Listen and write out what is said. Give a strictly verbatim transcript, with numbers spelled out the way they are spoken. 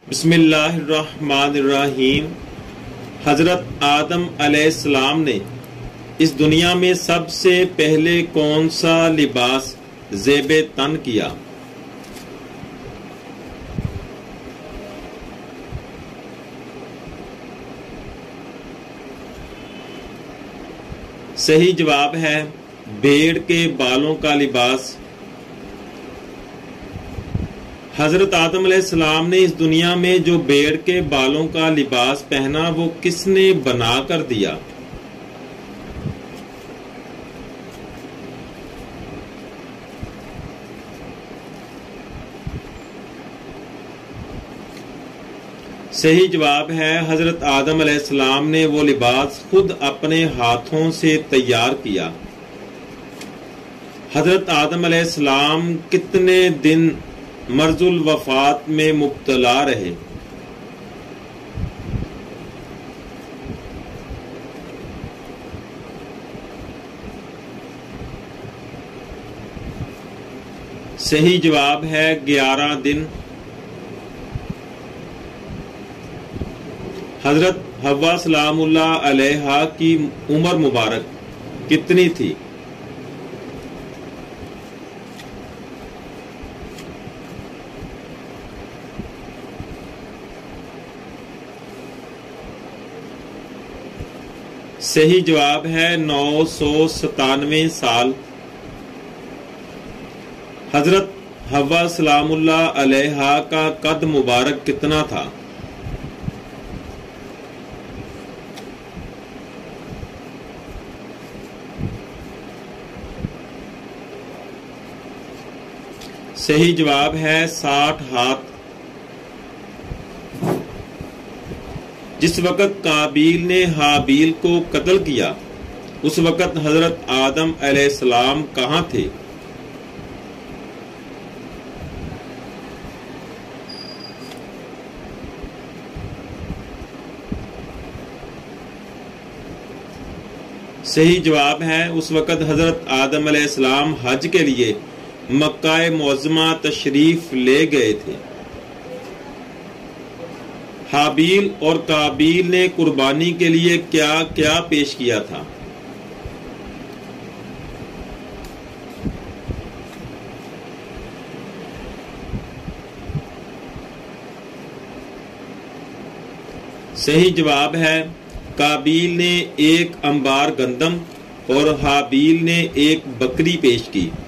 बिस्मिल्लाहिर्रहमानिर्रहीम। हजरत आदम अलैहिस्सलाम ने इस दुनिया में सबसे पहले कौन सा लिबास ज़ेबे तन किया? सही जवाब है भेड़ के बालों का लिबास। हजरत आदम अलैहिस्सलाम ने इस दुनिया में जो भेड़ के बालों का लिबास पहना वो किसने बना कर दिया? सही जवाब है हजरत आदम अलैहिस्सलाम ने वो लिबास खुद अपने हाथों से तैयार किया। हजरत आदम अलैहिस्सलाम कितने दिन मर्जुल वफात में मुब्तला रहे? सही जवाब है ग्यारह दिन। हजरत हव्वा सलामुल्लाह अलैहा की उम्र मुबारक कितनी थी? सही जवाब है नौ सौ सतानवे साल। हजरत हव्वा सलामुल्लाह अलैहा का कद मुबारक कितना था? सही जवाब है साठ हाथ। जिस वक़्त काबील ने हाबील को कत्ल किया उस वक़्त हजरत आदम अलैहिस्सलाम कहाँ थे? सही जवाब है उस वक़्त हजरत आदम अलैहिस्सलाम हज के लिए मक्का मुअज़्ज़मा तशरीफ ले गए थे। हाबील और काबील ने कुर्बानी के लिए क्या क्या पेश किया था? सही जवाब है काबील ने एक अंबार गंदम और हाबील ने एक बकरी पेश की।